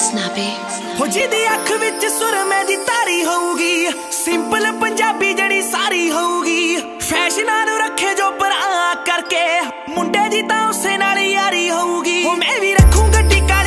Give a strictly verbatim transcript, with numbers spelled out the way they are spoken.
ਹੋ ਜਿਹਦੀ ਅੱਖ ਵਿੱਚ ਸੁਰਮੇ ਦੀ ਤਾਰੀ ਹੋਊਗੀ, ਸਿੰਪਲ ਪੰਜਾਬੀ ਜਿਹੜੀ ਸਾਰੀ ਹੋਊਗੀ, ਫੈਸ਼ਨਾਂ ਨੂੰ ਰੱਖੇ ਜੋ ਪਰਾਂ ਕਰਕੇ, ਮੁੰਡੇ ਦੀ ਤਾਂ ਉਸੇ ਨਾਲ ਯਾਰੀ ਹੋਊਗੀ। ਹੋ ਮੈਂ ਵੀ ਰੱਖੂ ਗੱਡੀ